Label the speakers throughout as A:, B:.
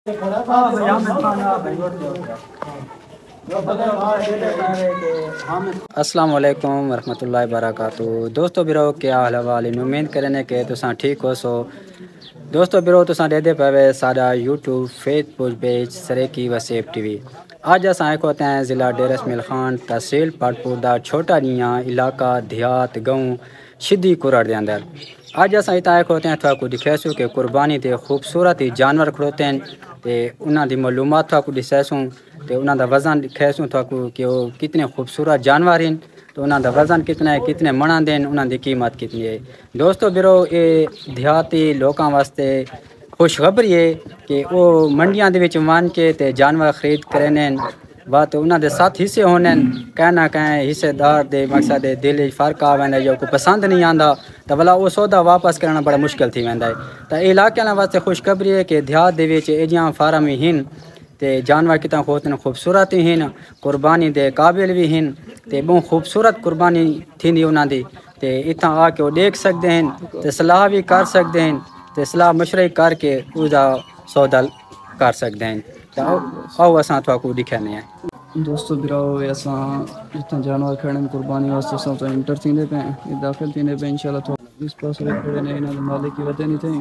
A: अस्सलाम वालेकुम वरहमतुल्लाहि वबरकातुहू। दोस्तों बिरो क्या हाल हवाल, उम्मीद करने के तुसां ठीक हो सो। दोस्तों बिरो तुसां दे पावे साडा YouTube Facebook page Saraiki Waseb TV. अज अस आए होते हैं ज़िला डेरा इस्माइल खान तहसील पाटपुर दा छोटा जिया इलाका देहात गाँव शिद्दी कुरड़ के अंदर। अज अस इतना आए होते हैं थोड़ा दिखेसू कि कुर्बानी के खूबसूरत ही जानवर खड़ोते हैं तो उन्होंने मालूमात थोड़ा दिसैसूँ तो उन्होंने वज़न दिखेसू थोड़ा कि वो कितने खूबसूरत जानवर हैं, तो उन्होंने वज़न कितना है, कितने मना दें, उन्होंने कीमत कितनी है। दोस्तों बिरो ये देहाती लोगों वास्ते खुशखबरी है कि वो मंडियां दे विच मान के ते जानवर खरीद करें वा तो उन्होंने 7 हिस्से होने कहीं ना कहीं हिस्सेदार दे मकसद दिल फ़र्क आ वेंदा जो कोई पसंद नहीं आता तो भला वो सौदा वापस करना बड़ा मुश्किल थी वेंदा है। तो इलाके वास्ते खुशखबरी है कि देहात दे विच एजियां फार्म ही हैं ते जानवर कितना होते खूबसूरत ही हैं, कुर्बानी दे काबिल भी हैं ते बहुत खूबसूरत कुर्बानी थी उन्होंने ते इतना आके वो देख सकते हैं तो सलाह भी कर सकते हैं तो सलाह मशवरे करके उसका सौदा कर सकते हैं। तो आओ असां थोड़ा दिखाने हैं।
B: दोस्तों बिराओ असां जितना जानवर खड़े कुर्बानी वास्ते असां तो इंटर थींदे पे ये दाखिल थींदे पे इंशाल्लाह। तो इस पास खड़े ने इन्हां मालिक की वजह नहीं थे।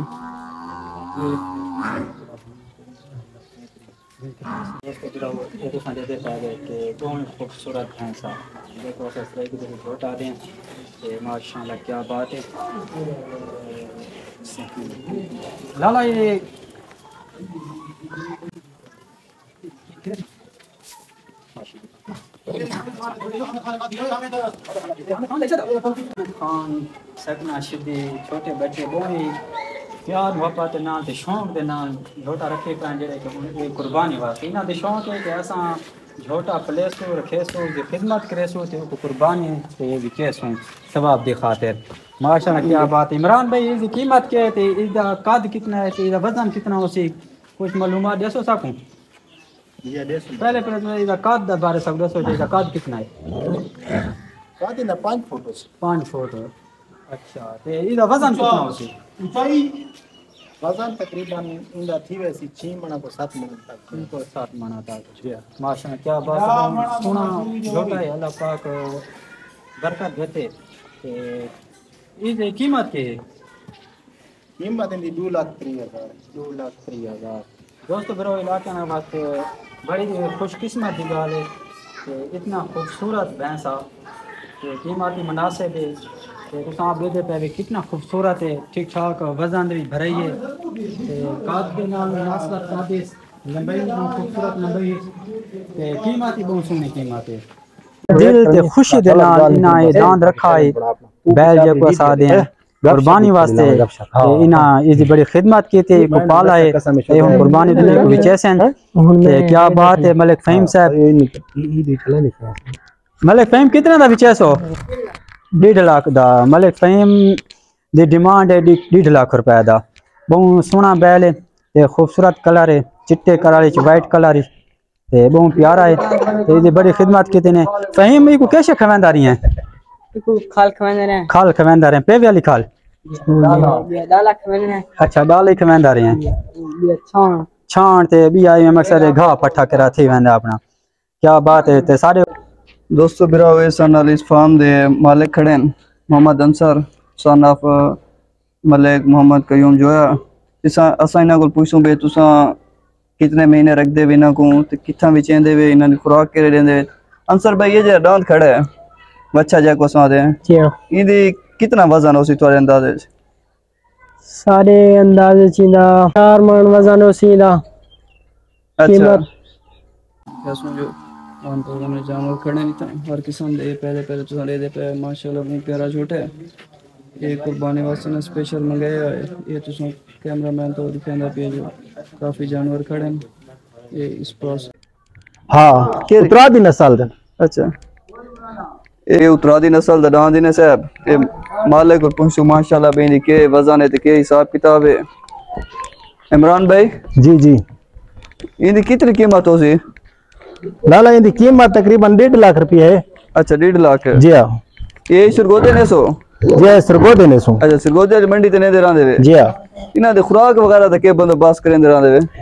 A: खूबसूरत भैंसा देखो छोटा दें माशाल्लाह क्या बात है। लाला ये खान सकना शिद्दी छोटे बच्चे बहुत प्यार मोहब्बत नाल ते शौक दे नाल झोटा रखे पाए जेड़े कि कुर्बानी वास्ते इन्हां दे शौक है कि असां झोटा पलेसू रखेसू जो खिदमत करेसू ते कुर्बानी ते विकेसू सवाब दी खातिर। माशाल्लाह क्या बात। इमरान भाई इसकी कीमत क्या है, इसका कद कितना है, इसका वजन कितना होसी, कुछ मालूमात दे सकूं? पहले इसका कद बारे सब दसो, इसका कद कितना है?
C: कद ना 5 फुट।
A: 5 फुट। अच्छा ते इसका वजन कितना होसी?
C: ऊंचाई वजन तकरीबन इंदा थी वैसी 6 मण को 7 मण तक।
A: इनको 7 मण तक। माशाल्लाह क्या बात है। सोना झोटा है, अल्लाह पाक बरकत देते। ते इसकी कीमत क्या है?
C: कीमत इनकी 2,30,000।
A: 2,30,000। दोस्तों बिरो इलाके में वास्ते बड़ी खुशकिस्मत की गल है कि इतना खूबसूरत भैंसा कीमत भी मुनासिब है तो आप दे पे कितना खूबसूरत है, ठीक ठाक वजन भी भराई है काद के नाल मुनासिबत कादिस लंबाई भी खूबसूरत लंबाई है कीमत ही बहुत सोहनी कीमत है। दिल ते खुशी दे नाल इना ये दांद रखा है बैल जो को सा दे कुर्बानी वास्ते इना इसकी बड़ी खिदमत की थी को पाला है ये हम कुर्बानी देने को विचेसन ते क्या बात है। मलिक फहीम साहब, मलिक फहीम कितना दा विचेसो? 1.5 लाख दा। मलिक फहीम दी डिमांड है 1.5 लाख रुपए दा। बहुत सोहना बैल है ते खूबसूरत कलर है, चिट्टे कलर है, वाइट कलर है ते बहुत प्यारा है ते इसकी बड़ी खिदमत की थी ने। फहीम को कैसे खवेंदा रही हैं?
D: खाल खवेंदा रहे।
A: खाल खवेंदा रहे, पे वाली खाल
D: डाला खवेंदा रहे।
A: अच्छा डाले खवेंदा रहे हैं। छाण ते भी आई मकसद घाह पट्ठा करा थी वेंदा अपना। क्या बात है। ते सारे
B: दोस्तों बिराओ इस फार्म दे मालिक खड़े मोहम्मद अंसर सन ऑफ मलिक मोहम्मद कयूम जो है असा इन्हां को पूछूं बे तुसा कितने महीने रख दे इन्हां को ते किथा विचेंदे वे इन्हां दी खुराक केड़े देंदे? अंसर भाई ये जे दांत खड़ा है बच्चा जा को सा दे इदी कितना वजन होसी तुम्हारे अंदाजे?
D: सारे अंदाजे चीदा 4 मन वजन होसी दा।
B: अच्छा इसमें जो आम तो में जानवर खड़े नहीं था हर किस्म दे पहले तो दे पे माशाल्लाह बहुत प्यारा छोटा है। ये कुर्बानी वास्ते ने स्पेशल मंगाया है। ये तो कैमरामैन तो दिखांदा पे जो काफी जानवर खड़े हैं ये इस पास।
C: हां उत्तरादी नस्ल दे।
B: अच्छा ये उत्तरादी नस्ल दा दांद ने साहब ये मालिक और पूछो माशाल्लाह बेनी के वजन है ते के हिसाब किताब है। इमरान भाई
C: जी जी
B: इनकी कितनी कीमत होसी?
C: लाला इनकी कीमत तकरीबन 1.5 लाख रुपया है।
B: अच्छा 1.5 लाख
C: जी हां।
B: ये सरगोदे ने सो
C: जी सरगोदे ने सो।
B: अच्छा सरगोदे मंडी ते ने दे रांदे वे।
C: जी हां।
B: इना दे खुराक वगैरह दा के बंदोबस्त करेंदे रांदे वे?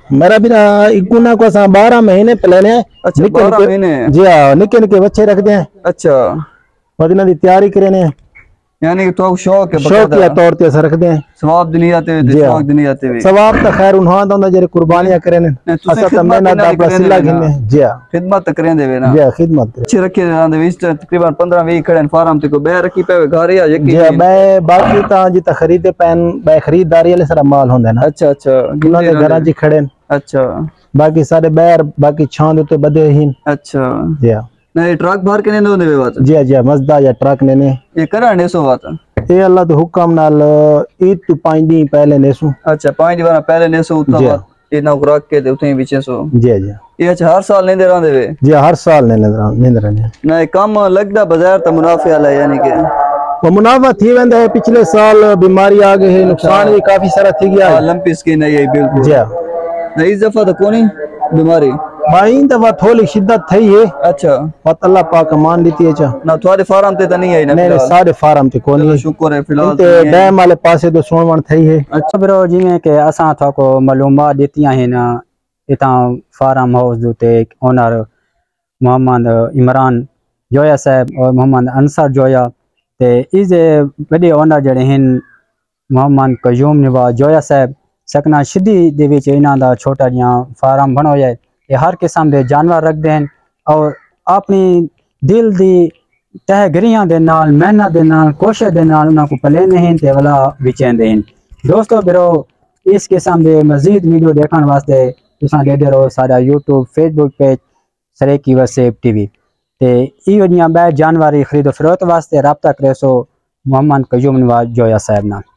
E: मेरा भी इकुना को 12 महीने पहले
B: अच्छा 12 महीने
E: जी हाँ निके निके बच्चे रखते हैं।
B: अच्छा
E: और इन्हों की तैयारी करे
B: यानी कि तो शौक है
E: शौक या तौर ते असर रखते हैं।
B: सवाब नहीं आते हुए शौक नहीं आते हुए
E: सवाब तो खैर उन्होंने तो जरे कुर्बानियां करे ने असा तो मेहनत दा सिला घिने जी हां खिदमत
B: करें देवे ना
E: जी खिदमत
B: अच्छे रखे रहंदे विच तकरीबन 15-20 खड़े फार्म ते को बे रखी पे घर या यकी
E: जी बे बाकी ता जी ता खरीदे पैन बे खरीदारी वाले सारा माल होंदा ना। अच्छा
B: अच्छा
E: उन्हां दे घरां जी खड़े
B: अच्छा
E: बाकी सारे बैर बाकी छां ते बदे ही। अच्छा जी हां
B: नहीं ट्रक भर के ने दे बात
E: जी जी मजदा या ट्रक ने ये
B: करा ने सो बात
E: ये अल्लाह दे हुक्म नाल ईद तो 5 दिन पहले नेसु। अच्छा
B: 5 दिन पहले नेसु उतना ये ना रख के दे उठे पीछे सो
E: जी जी
B: ये अच्छा हर साल लेंदे रहंदे वे
E: जी हर साल लेंदे रहंदे
B: ना काम लगदा बाजार त मुनाफे वाला यानी के
E: वो मुनाफा थी वेंदा है। पिछले साल बीमारी आ गई है नुकसान भी काफी सारा थी गया है।
B: लंपी स्किन है ये बिल्कुल जी नहीं इस दफा तो कोनी बीमारी
E: भाई दफा थोड़ी शिद्दत थई है।
B: अच्छा
E: और अल्लाह पाक मान दी थी ना
B: थोड़े फार्म ते नहीं आई ना
E: नहीं सारे फार्म ते कोनी है
B: शुक्र है फिलहाल
E: ते डैम वाले पासे तो सोणवण थई है।
A: अच्छा ब्रो जिवें के असा थको मालूमात दितियां हैं ना इता फार्म हाउस दुते ओनर मोहम्मद इमरान जोया साहब और मोहम्मद अंसर जोया ते इजे बड़े ओनर जड़े हैं मोहम्मद कयूम नवाज जोया साहब सकना शिदी दे विच इन्हां दा छोटा जिहा फार्म बनोया है। ये हर किस्म के जानवर रखते हैं और अपनी दिल दी तहगरियां दे नाल मेहनत दे नाल कोशिश दे नाल उन्हां को पलेंदे हैं ते वाला विचेंदे हैं। दोस्तों बिरो इस किस्म के मजीद वीडियो देखने वास्ते तुसां देदे रहो साडा YouTube Facebook page Saraiki Waseb TV ते इहो जिहा बै जानवर खरीदो फरोख्त वास्ते राब्ता करे सो मोहम्मद कयूम नवाज जोया साहब नाल।